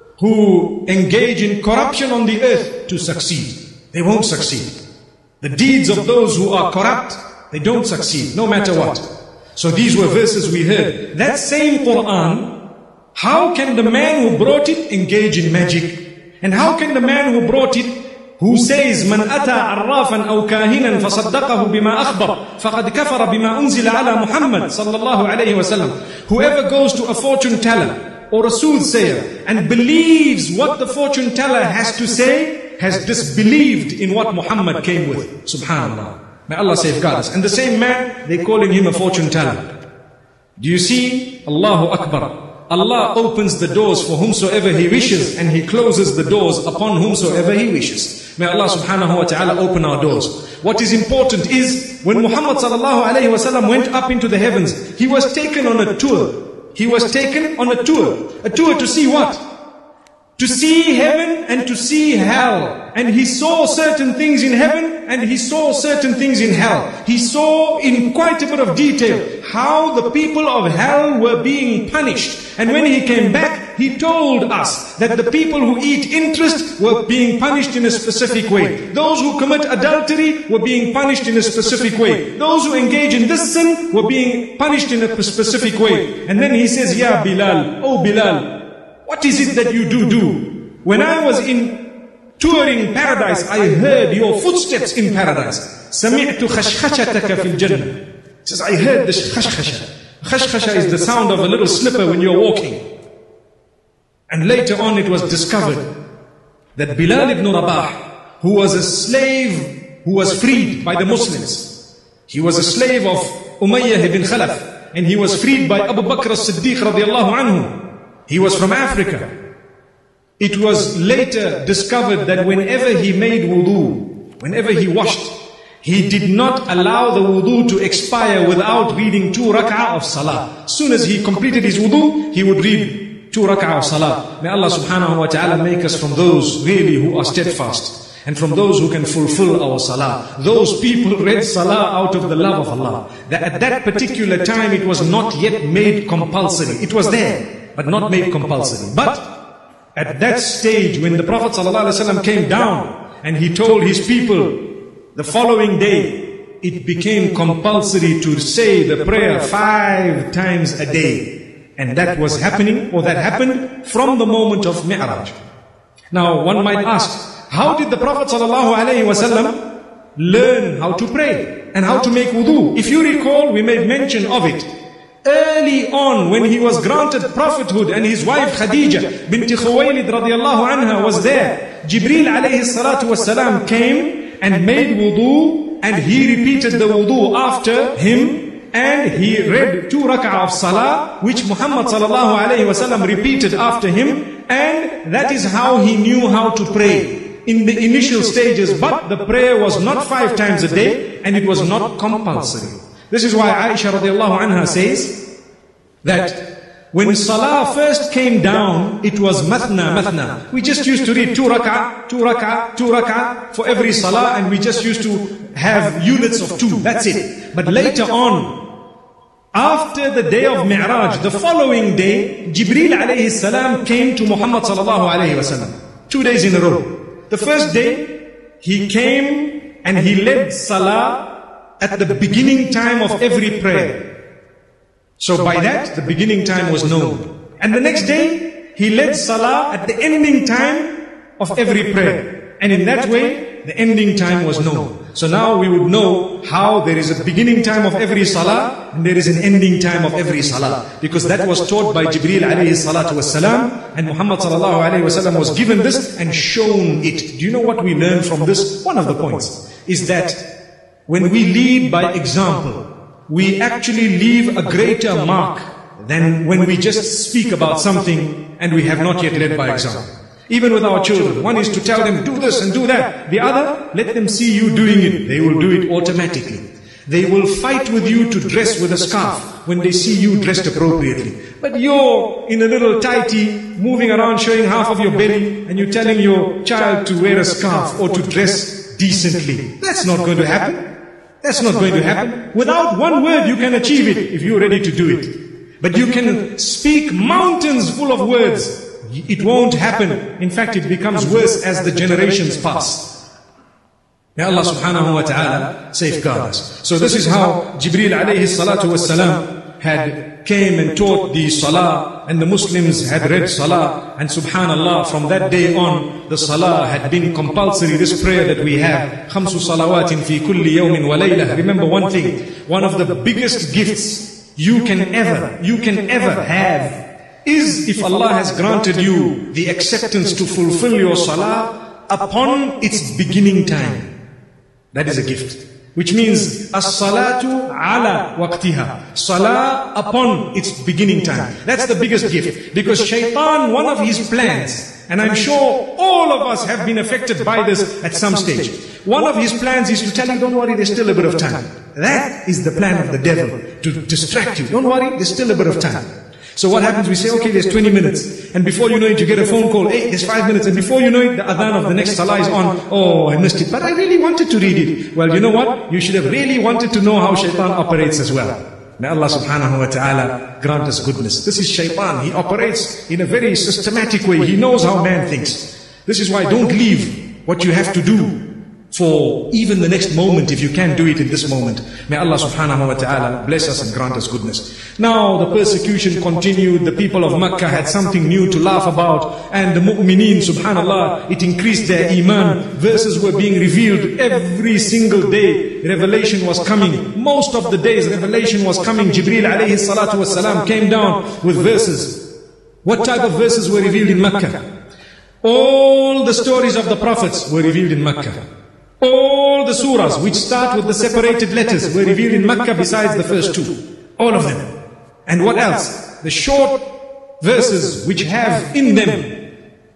who engage in corruption on the earth to succeed. They won't succeed. The deeds of those who are corrupt, they don't succeed, no matter what. So these were verses we heard. That same Quran, how can the man who brought it engage in magic? And how can the man who brought it, who says, مَنْ أَتَى عَرَّافًا أَوْ كَاهِنًا فَصَدَّقَهُ بِمَا أَخْبَرَ فَقَدْ كَفَرَ بِمَا أُنزِلَ عَلَى مُحَمَّدٍ صلى الله عليه وسلم. Whoever goes to a fortune teller or a soothsayer and believes what the fortune teller has to say, has disbelieved in what Muhammad came with. Subhanallah. May Allah safeguard us. And the same man, they're calling him a fortune teller. Do you see? Allahu Akbar. Allah opens the doors for whomsoever He wishes, and He closes the doors upon whomsoever He wishes. May Allah subhanahu wa ta'ala open our doors. What is important is, when Muhammad sallallahu alayhi wa sallam went up into the heavens, he was taken on a tour. He was taken on a tour. A tour to see what? To see heaven and to see hell. And he saw certain things in heaven and he saw certain things in hell. He saw in quite a bit of detail how the people of hell were being punished. And when he came back, he told us that the people who eat interest were being punished in a specific way. Those who commit adultery were being punished in a specific way. Those who engage in this sin were being punished in a specific way. And then he says, Ya Bilal, oh Bilal, what is it that you do do? When I was in touring paradise, I heard your footsteps in paradise. سَمِعْتُ خَشْخَشَتَكَ فِي الْجَنَّةِ. He says, I heard the khashkhasha. Khashkhasha is the sound of a little slipper when you're walking. And later on it was discovered that Bilal ibn Rabah, who was a slave who was freed by the Muslims, he was a slave of Umayyah ibn Khalaf, and he was freed by Abu Bakr as-Siddiq radiallahu anhu. He was from Africa. It was later discovered that whenever he made wudu, whenever he washed, he did not allow the wudu to expire without reading two rak'ah of salah. As soon as he completed his wudu, he would read two rak'ah of salah. May Allah subhanahu wa ta'ala make us from those really who are steadfast, and from those who can fulfill our salah. Those people read salah out of the love of Allah. That at that particular time it was not yet made compulsory. It was there, but not made compulsory. But at that stage when the Prophet ﷺ came down and he told his people the following day, it became compulsory to say the prayer five times a day. And that was happening, or that happened from the moment of Mi'raj. Now one might ask, how did the Prophet ﷺ learn how to pray and how to make wudu? If you recall, we made mention of it. Early on, when he was granted prophethood and his wife Khadija bint Khuwaylid radiallahu anha was there, Jibreel alayhi salatu wasalam came and made wudu, and he repeated the wudu after him, and he read two rak'ah of salah, which Muhammad sallallahu alayhi wasallam repeated after him, and that is how he knew how to pray in the initial stages. But the prayer was not five times a day, and it was not compulsory. This is why Aisha radiallahu anha says that when salah first came down, it was mathna, mathna. We just used to read two rak'ah, two rak'ah, two rak'ah for every salah, and we just used to have units of two. That's it. But later on, after the day of Mi'raj, the following day, Jibreel alayhi salam came to Muhammad sallallahu alayhi wasallam. Two days in a row. The first day, he came and he led salah at the beginning time of every prayer. So by that, the beginning time was known. And the next day, he led salah at the ending time of every prayer. And in that way, the ending time was known. So now we would know how there is a beginning time of every salah and there is an ending time of every salah. Because that was taught by Jibreel alayhi salatu wasalam, and Muhammad sallallahu alayhi wasallam was given this and shown it. Do you know what we learn from this? One of the points is that when we lead by example, we actually leave a greater mark than when we just speak about something and we have not yet led by example. Even with our children, one is to tell them, do this and do that. The other, let them see you doing it. They will do it automatically. They will fight with you to dress with a scarf when they see you dressed appropriately. But you're in a little tighty, moving around showing half of your belly, and you're telling your child to wear a scarf or to dress decently. That's not going to happen. That's not going to happen. Without one word you can achieve it if you're ready to do it. But you can speak mountains full of words. It won't happen. In fact, it becomes worse as the generations pass. May Allah subhanahu wa ta'ala safeguard us. So this is how Jibreel alayhi salatu wassalam had came and taught the salah, and the Muslims had read salah, and subhanallah, from that day on the salah had been compulsory. This prayer that we have, khamsu salawatin fi kulli yawmin wa laylah. Remember one thing, one of the biggest gifts you can ever, you can ever have is if Allah has granted you the acceptance to fulfill your salah upon its beginning time. That is a gift. Which means, as-salatu ala waqtiha. Salah upon its beginning time. That's the biggest gift. Because shaitan, one of his plans, and I'm sure all of us have been affected by this at some stage. One of his plans is to tell you, don't worry, there's still a bit of time. That is the plan of the devil, to distract you. Don't worry, there's still a bit of time. So what happens? We say, okay, there's twenty minutes. And before you know it, you get a phone call. Hey, there's five minutes. And before you know it, the adhan of the next salah is on. Oh, I missed it. But I really wanted to read it. Well, you know what? You should have really wanted to know how shaitan operates as well. May Allah subhanahu wa ta'ala grant us goodness. This is shaitan. He operates in a very systematic way. He knows how man thinks. This is why don't leave what you have to do for even the next moment if you can do it in this moment. May Allah subhanahu wa ta'ala bless us and grant us goodness. Now the persecution continued. The people of Makkah had something new to laugh about, and the mu'mineen, subhanallah, it increased their iman. Verses were being revealed every single day. Revelation was coming. Most of the days revelation was coming. Jibreel alayhi salatu wasalam came down with verses. What type of verses were revealed in Makkah? All the stories of the prophets were revealed in Makkah. All the surahs which start with the separated letters were revealed in Makkah besides the first two. All of them. And what else? The short verses which have in them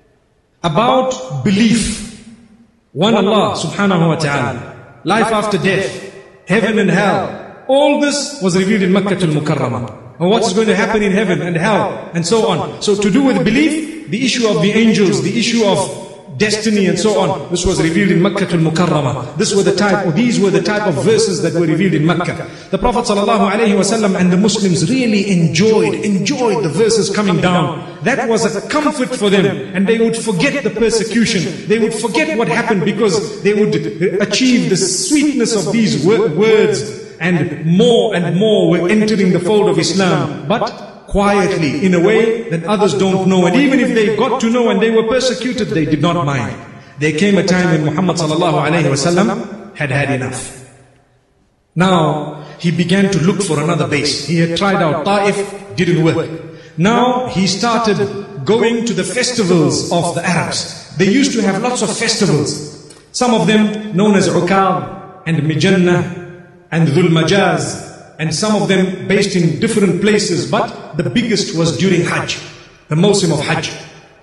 about belief. One Allah subhanahu wa ta'ala. Life after death. Heaven and hell. All this was revealed in Makkah al-Mukarramah. And what's going to happen in heaven and hell and so on. So to do with belief, the issue of the angels, the issue of destiny and so on, this was revealed in Makkah al-Mukarramah. This were the type, or these were the type of verses that were revealed in Makkah. The Prophet sallallahu alaihi wasallam and the Muslims really enjoyed, enjoyed the verses coming down. That was a comfort for them, and they would forget the persecution. They would forget what happened because they would achieve the sweetness of these words, and more and more were entering the fold of Islam. But quietly, in a way that others don't know. And even if they got to know and they were persecuted, they did not mind. There came a time when Muhammad sallallahu alayhi wasallam had had enough. Now, he began to look for another base. He had tried out Ta'if, didn't work. Now, he started going to the festivals of the Arabs. They used to have lots of festivals. Some of them known as Ukab and Mijannah and Dhul Majaz, and some of them based in different places, but the biggest was during Hajj, the Mawsim of Hajj,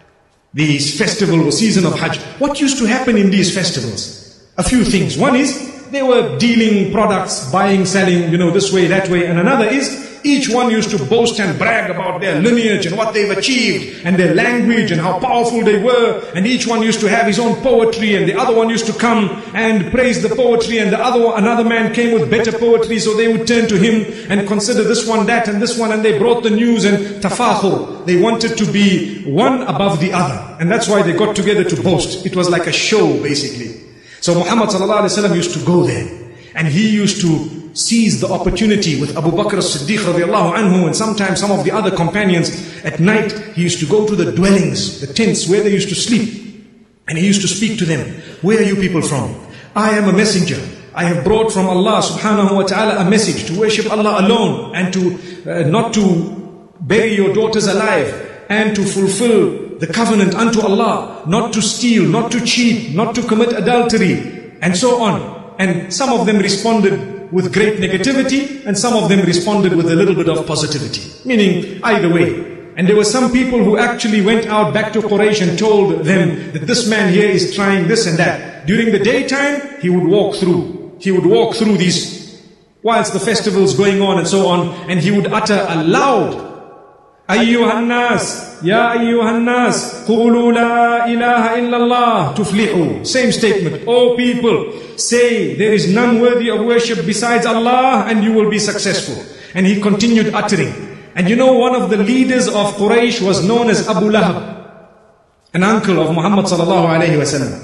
the festival or season of Hajj. What used to happen in these festivals? A few things. One is, they were dealing products, buying, selling, you know, this way, that way. And another is, each one used to boast and brag about their lineage and what they've achieved and their language and how powerful they were. And each one used to have his own poetry, and the other one used to come and praise the poetry, and the other one, another man came with better poetry, so they would turn to him and consider this one that and this one, and they brought the news and tafakhur. They wanted to be one above the other, and that's why they got together to boast. It was like a show basically. So Muhammad sallallahu alaihi wasallam used to go there, and he used to seize the opportunity with Abu Bakr as-Siddiq radiallahu anhu, and sometimes some of the other companions. At night, he used to go to the dwellings, the tents where they used to sleep, and he used to speak to them. Where are you people from? I am a messenger. I have brought from Allah subhanahu wa ta'ala a message to worship Allah alone, and to uh, not to bury your daughters alive, and to fulfill the covenant unto Allah, not to steal, not to cheat, not to commit adultery, and so on. And some of them responded with great negativity, and some of them responded with a little bit of positivity. Meaning, either way. And there were some people who actually went out back to Quraysh and told them that this man here is trying this and that. During the daytime, he would walk through. He would walk through these, whilst the festival's going on and so on, and he would utter a loud, أيها الناس يا أيها الناس قولوا لا إله إلا الله تفلحوا. Same statement. O people, say there is none worthy of worship besides Allah, and you will be successful. And he continued uttering. And you know, one of the leaders of Quraysh was known as Abu Lahab, an uncle of Muhammad sallallahu alayhi wasallam.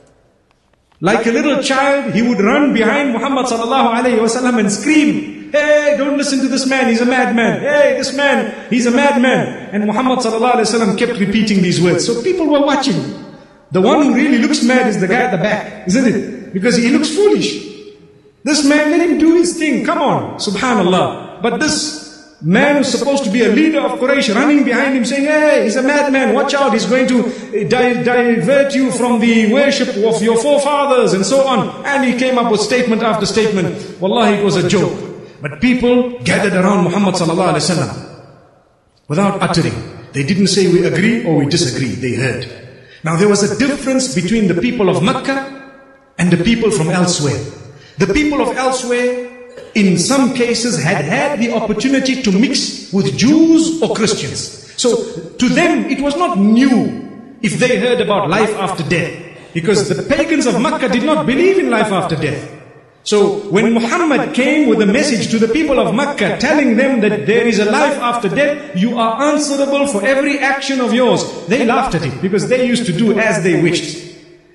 Like a little child, he would run behind Muhammad sallallahu alayhi wasallam and scream, hey, don't listen to this man, he's a madman. Hey, this man, he's a madman. And Muhammad sallallahu alayhi wasallam kept repeating these words. So people were watching. The one who really looks mad is the guy at the back, isn't it? Because he looks foolish. This man, let him do his thing, come on, subhanallah. But this man who's supposed to be a leader of Quraysh running behind him saying, hey, he's a madman, watch out, he's going to di divert you from the worship of your forefathers and so on. And he came up with statement after statement. Wallahi, it was a joke. But people gathered around Muhammad sallallahu alaihi wasallam without uttering. They didn't say we agree or we disagree, they heard. Now there was a difference between the people of Mecca and the people from elsewhere. The people of elsewhere, in some cases, had had the opportunity to mix with Jews or Christians. So to them it was not new if they heard about life after death, because the pagans of Mecca did not believe in life after death. So when Muhammad came with a message to the people of Mecca telling them that there is a life after death, you are answerable for every action of yours, they laughed at it because they used to do as they wished.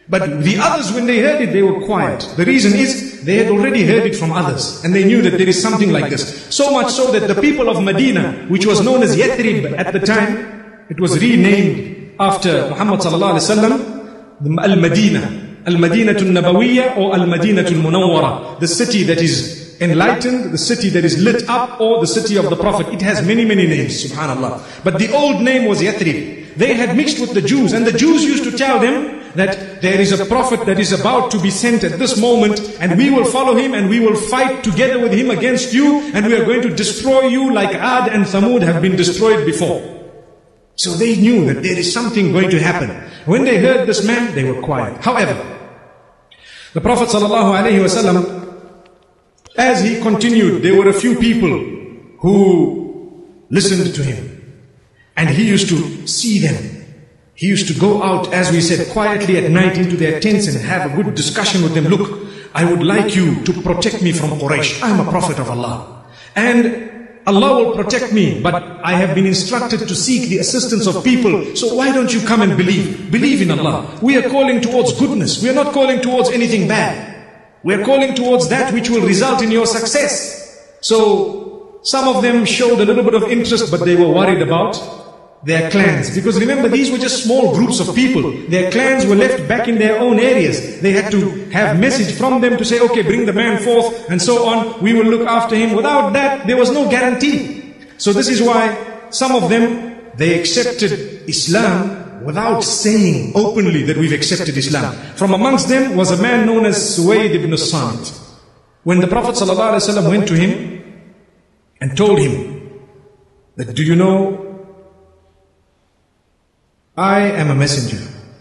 But the others, when they heard it, they were quiet. The reason is, they had already heard it from others. And they knew that there is something like this. So much so that the people of Medina, which was known as Yathrib at the time, it was renamed after Muhammad sallallahu alaihi wasallam, Al-Madinah. Al-Madinatul Nabawiyya or Al-Madinatul Munawwara. The city that is enlightened, the city that is lit up, or the city of the Prophet. It has many, many names, subhanallah. But the old name was Yathrib. They had mixed with the Jews, and the Jews used to tell them that there is a prophet that is about to be sent at this moment, and we will follow him, and we will fight together with him against you, and we are going to destroy you like Ad and Thamud have been destroyed before. So they knew that there is something going to happen. When they heard this man, they were quiet. However, the Prophet ﷺ, as he continued, there were a few people who listened to him. And he used to see them. He used to go out, as we said, quietly at night into their tents and have a good discussion with them. Look, I would like you to protect me from Quraysh. I am a prophet of Allah. And Allah will protect me, but I have been instructed to seek the assistance of people. So why don't you come and believe? Believe in Allah. We are calling towards goodness. We are not calling towards anything bad. We are calling towards that which will result in your success. So some of them showed a little bit of interest, but they were worried about their clans. Because remember, these were just small groups of people. Their clans were left back in their own areas. They had to have message from them to say, okay, bring the man forth and so on. We will look after him. Without that, there was no guarantee. So this is why some of them, they accepted Islam without saying openly that we've accepted Islam. From amongst them was a man known as Suwayd ibn Samit. When the Prophet ﷺ went to him and told him that, do you know, I am a messenger,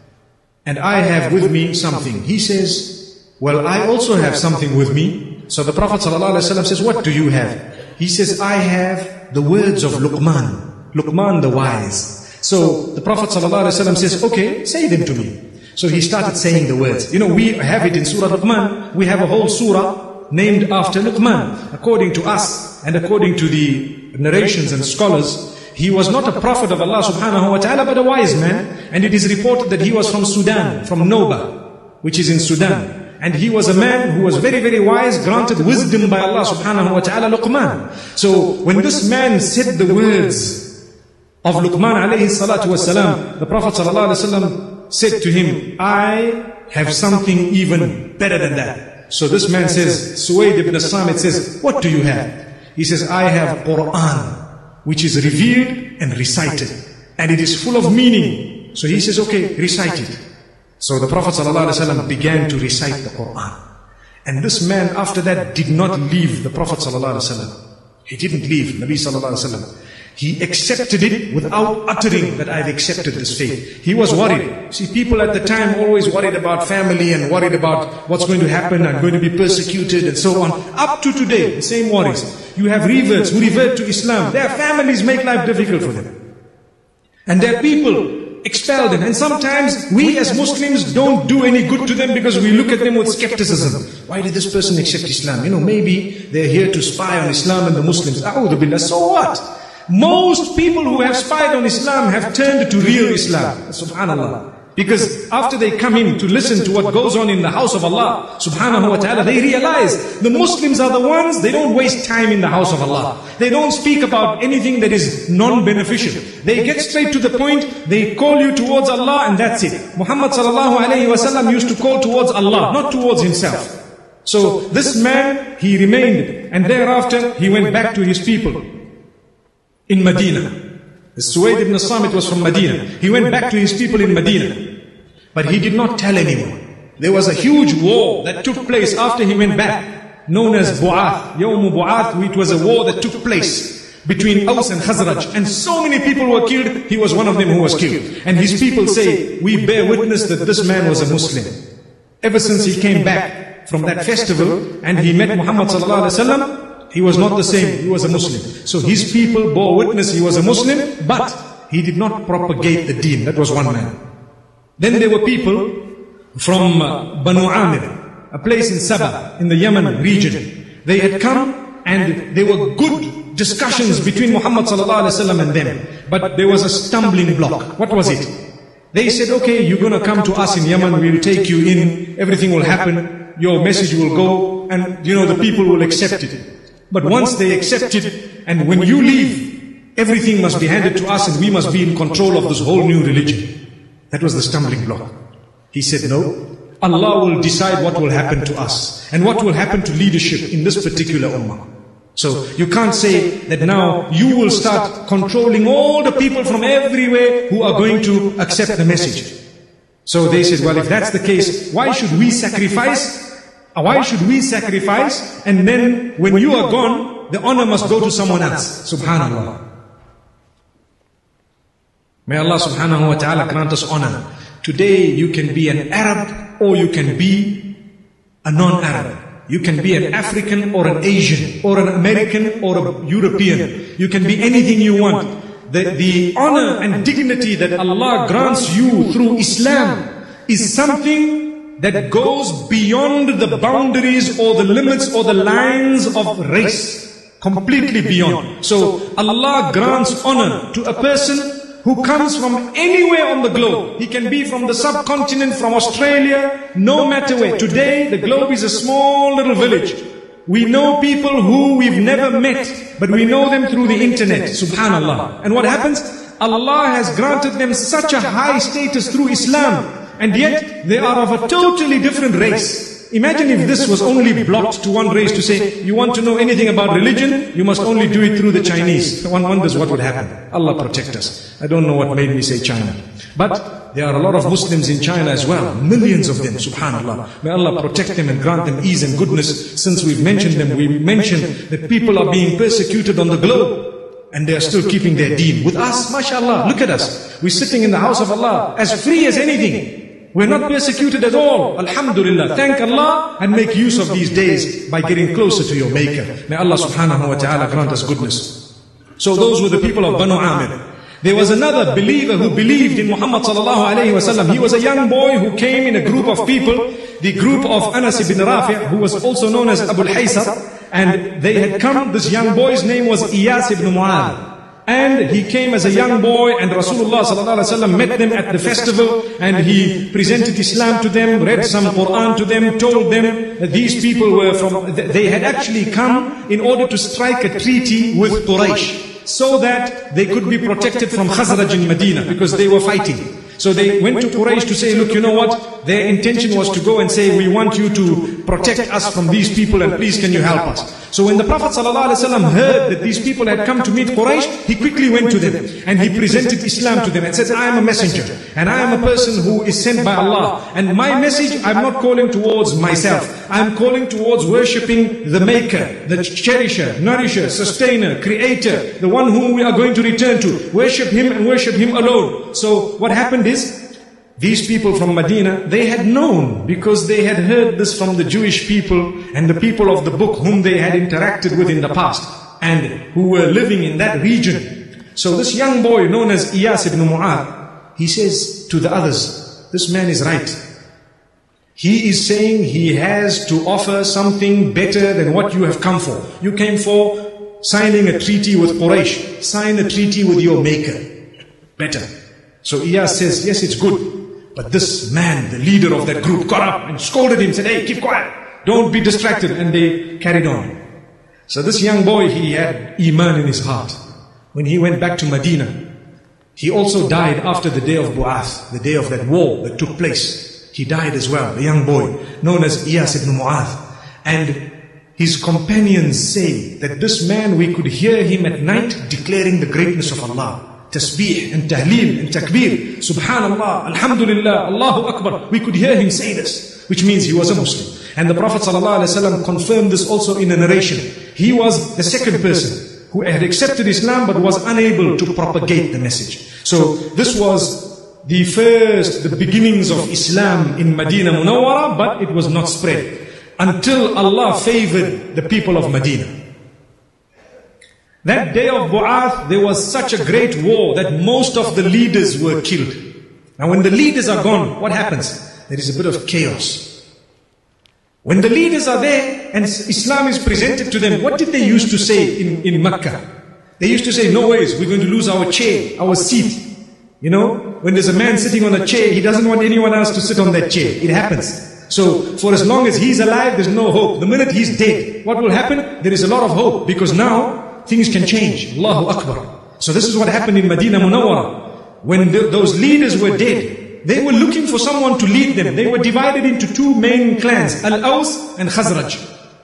and I have with me something. He says, well, I also have something with me. So the Prophet ﷺ says, what do you have? He says, I have the words of Luqman, Luqman the wise. So the Prophet ﷺ says, okay, say them to me. So he started saying the words. You know, we have it in Surah Luqman. We have a whole surah named after Luqman. According to us, and according to the narrations and scholars, he was not a prophet of Allah subhanahu wa ta'ala, but a wise man. And it is reported that he was from Sudan, from Noba, which is in Sudan. And he was a man who was very, very wise, granted wisdom by Allah subhanahu wa ta'ala, Luqman. So when this man said the words of Luqman alayhi salatu wasalam, the Prophet sallallahu alayhi wasallam said to him, I have something even better than that. So this man says, Suwayd ibn Samit says, what do you have? He says, I have Quran, which is revealed and recited. And it is full of meaning. So he says, okay, recite it. So the Prophet ﷺ began to recite the Quran. And this man after that did not leave the Prophet ﷺ. He didn't leave Nabi ﷺ. He accepted it without uttering that I've accepted this faith. He was worried. See, people at the time always worried about family and worried about what's going to happen. I'm going to be persecuted and so on. Up to today, the same worries. You have reverts who revert to Islam. Their families make life difficult for them. And their people expel them. And sometimes we as Muslims don't do any good to them because we look at them with skepticism. Why did this person accept Islam? You know, maybe they're here to spy on Islam and the Muslims. A'udhu billah. So what? Most people who have spied on Islam have turned to real Islam. Subhanallah. Because after they come in to listen to what goes on in the house of Allah subhanahu wa ta'ala, they realize the Muslims are the ones, they don't waste time in the house of Allah. They don't speak about anything that is non-beneficial. They get straight to the point, they call you towards Allah and that's it. Muhammad sallallahu alayhi wa sallam used to call towards Allah, not towards himself. So this man, he remained, and thereafter he went back to his people in Medina. Suwayd ibn Samit was from Medina. He went back to his people in Medina. But he did not tell anyone. There was a huge war that took place after he went back, known as Bu'ath. Yawm Bu'ath, it was a war that took place between Aus and Khazraj. And so many people were killed, he was one of them who was killed. And his people say, we bear witness that this man was a Muslim. Ever since he came back from that festival and he met Muhammad sallallahu alaihi wasallam, he was not the same, he was a Muslim. So his people bore witness he was a Muslim, but he did not propagate the deen. That was one man. Then there were people from uh, Banu Amir, a place in Sabah, in the Yemen region. They had come and there were good discussions between Muhammad sallallahu alaihi wasallam and them. But there was a stumbling block. What was it? They said, okay, you're going to come to us in Yemen, we'll take you in, everything will happen, your message will go, and you know, the people will accept it. But once they accept it, and when you leave, everything must be handed to us and we must be in control of this whole new religion. That was the stumbling block. He said, no, Allah will decide what will happen to us and what will happen to leadership in this particular ummah. So you can't say that now you will start controlling all the people from everywhere who are going to accept the message. So they said, well, if that's the case, why should we sacrifice? Why should we sacrifice? And then when you are gone, the honor must go to someone else. Subhanallah. May Allah subhanahu wa ta'ala grant us honor. Today you can be an Arab or you can be a non-Arab. You can be an African or an Asian or an American or a European. You can be anything you want. The, the honor and dignity that Allah grants you through Islam is something that goes beyond the boundaries or the limits or the lines of race. Completely beyond. So Allah grants honor to a person who comes from anywhere on the globe. He can be from the subcontinent, from Australia, no matter where. Today, the globe is a small little village. We know people who we've never met, but we know them through the internet. Subhanallah. And what happens? Allah has granted them such a high status through Islam, and yet they are of a totally different race. Imagine if this was only blocked to one race to say, you want to know anything about religion, you must only do it through the Chinese. One wonders what would happen. Allah protect us. I don't know what made me say China. But there are a lot of Muslims in China as well. Millions of them, subhanallah. May Allah protect them and grant them ease and goodness. Since we've mentioned them, we mentioned that people are being persecuted on the globe. And they are still keeping their deen. With us, mashallah, look at us. We're sitting in the house of Allah as free as anything. We're not persecuted at all. Alhamdulillah. Thank Allah and make use of these days by getting closer to your Maker. May Allah subhanahu wa ta'ala grant us goodness. So those were the people of Banu Amir. There was another believer who believed in Muhammad sallallahu alayhi wa sallam. He was a young boy who came in a group of people, the group of Anas ibn Rafi', who was also known as Abu al-Haysar. And they had come, this young boy's name was Iyas ibn Mu'adh. And he came as a young boy, and Rasulullah sallallahu alaihi wasallam met them at the festival, and he presented Islam to them, read some Quran to them, told them that these people were from, they had actually come in order to strike a treaty with Quraysh, so that they could be protected from Khazraj in Medina, because they were fighting. So they went to Quraysh to say, look, you know what? Their intention was to go and say, we want you to protect us from these people, and please can you help us? So when the Prophet ﷺ heard that these people had come to meet Quraysh, he quickly went to them and he presented Islam to them and said, I am a messenger and I am a person who is sent by Allah. And my message, I'm not calling towards myself. I'm calling towards worshipping the Maker, the Cherisher, Nourisher, Sustainer, Creator, the one whom we are going to return to. Worship Him and worship Him alone. So what happened is, these people from Medina, they had known, because they had heard this from the Jewish people and the people of the book whom they had interacted with in the past and who were living in that region. So this young boy known as Iyas ibn Mu'adh, he says to the others, this man is right. He is saying he has to offer something better than what you have come for. You came for signing a treaty with Quraysh. Sign a treaty with your Maker. Better. So Iyas says, yes, it's good. But this man, the leader of that group, got up and scolded him, said, hey, keep quiet, don't be distracted. And they carried on. So this young boy, he had Iman in his heart. When he went back to Medina, he also died after the day of Bu'ath, the day of that war that took place. He died as well, the young boy, known as Iyas ibn Mu'adh. And his companions say that this man, we could hear him at night declaring the greatness of Allah. Tasbih and Tahleel and Takbir, Subhanallah, Alhamdulillah, Allahu Akbar. We could hear him say this, which means he was a Muslim. And the Prophet ﷺ confirmed this also in a narration. He was the second person who had accepted Islam but was unable to propagate the message. So this was the first, the beginnings of Islam in Medina Munawwara, but it was not spread until Allah favored the people of Medina. That day of Bu'ath, there was such a great war that most of the leaders were killed. Now when the leaders are gone, what happens? There is a bit of chaos. When the leaders are there and Islam is presented to them, what did they used to say in, in Mecca? They used to say, no ways, we're going to lose our chair, our seat. You know, when there's a man sitting on a chair, he doesn't want anyone else to sit on that chair. It happens. So, for as long as he's alive, there's no hope. The minute he's dead, what will happen? There is a lot of hope, because now things can change. Allahu Akbar. So this is what happened in Medina Munawwara. When the, those leaders were dead, they were looking for someone to lead them. They were divided into two main clans, Al-Aws and Khazraj.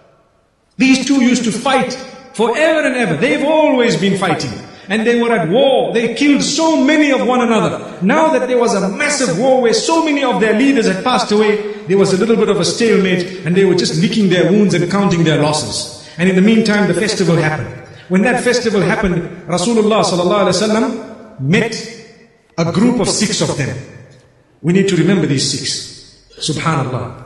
These two used to fight forever and ever. They've always been fighting. And they were at war. They killed so many of one another. Now that there was a massive war where so many of their leaders had passed away, there was a little bit of a stalemate, and they were just licking their wounds and counting their losses. And in the meantime, the festival happened. When that festival happened, Rasulullah sallallahu alaihi wasallam met a group of six of them. We need to remember these six. Subhanallah.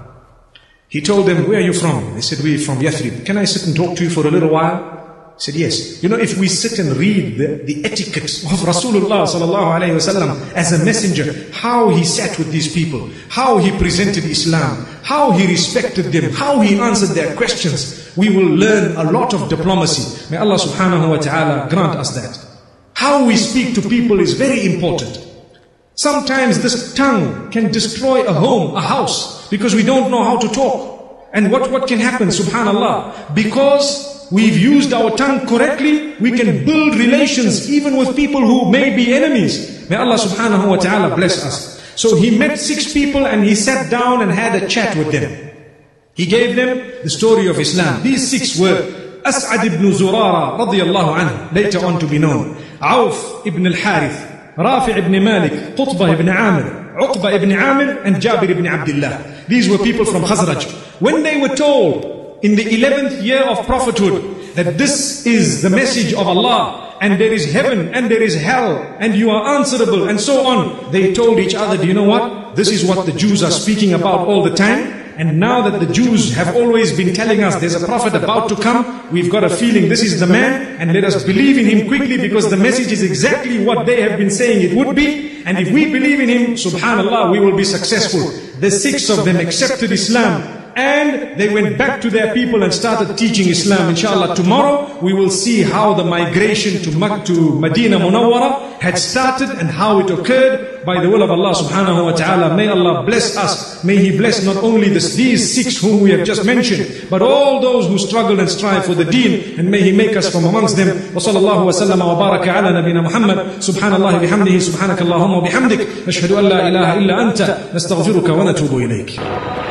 He told them, where are you from? They said, we're from Yathrib. Can I sit and talk to you for a little while? He said, yes. You know, if we sit and read the, the etiquette of Rasulullah sallallahu alayhi wasallam as a messenger, how he sat with these people, how he presented Islam, how he respected them, how he answered their questions, we will learn a lot of diplomacy. May Allah subhanahu wa ta'ala grant us that. How we speak to people is very important. Sometimes this tongue can destroy a home, a house, because we don't know how to talk. And what, what can happen, subhanallah? Because we've used our tongue correctly, we can build relations even with people who may be enemies. May Allah subhanahu wa ta'ala bless us. So he met six people and he sat down and had a chat with them. He gave them the story of Islam. These six were As'ad ibn Zurara radiyallahu anhu, later on to be known, Auf ibn al-Harith, Rafi' ibn Malik, Qutbah ibn Amir, Uqba ibn Amir, and Jabir ibn Abdullah. These were people from Khazraj. When they were told in the eleventh year of prophethood that this is the message of Allah, and there is heaven and there is hell, and you are answerable, and so on, they told each other, do you know what? This is what the Jews are speaking about all the time. And now that the Jews have always been telling us there's a prophet about to come, we've got a feeling this is the man, and let us believe in him quickly, because the message is exactly what they have been saying it would be. And if we believe in him, subhanallah, we will be successful. The six of them accepted Islam, and they went back to their people and started teaching Islam. Inshallah, tomorrow we will see how the migration to, to Medina Munawwara had started and how it occurred by the will of Allah subhanahu wa ta'ala. May Allah bless us. May He bless not only this, these six whom we have just mentioned, but all those who struggle and strive for the deen, and may He make us from amongst them. Wa sallallahu wa sallam wa baraka ala nabina Muhammad. Subhanallah bihamdihi, subhanakallahumma wa bihamdik. Nashhadu an la ilaha illa anta, nastaghfiruka wa natubu ilayk.